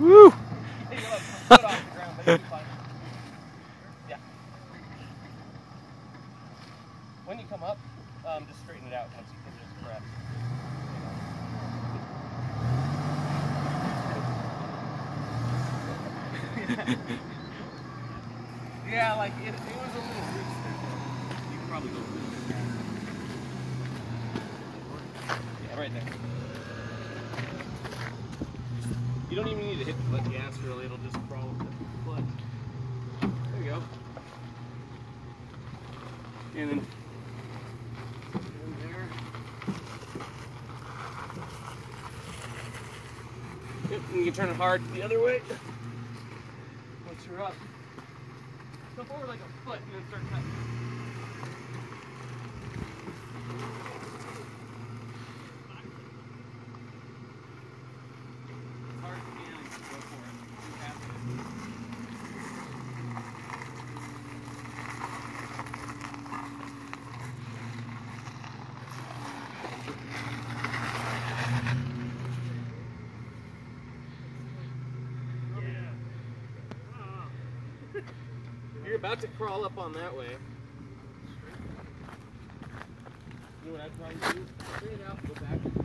Woo! Hey, you'll have foot off the ground, but you'll be fine. Yeah. When you come up, just straighten it out once you can just press. Yeah, like it was a little loose there. You can probably go through it. Yeah, right there. You don't even need to hit the gas really, it'll just crawl with the foot. There you go. And then in there. Yep, and you can turn it hard the other way. Once you're up. Go forward like a foot and then start cutting. As hard as you can, go for it. You have to. You're about to crawl up on that way. You know what I'd probably do? Straight it out, go back.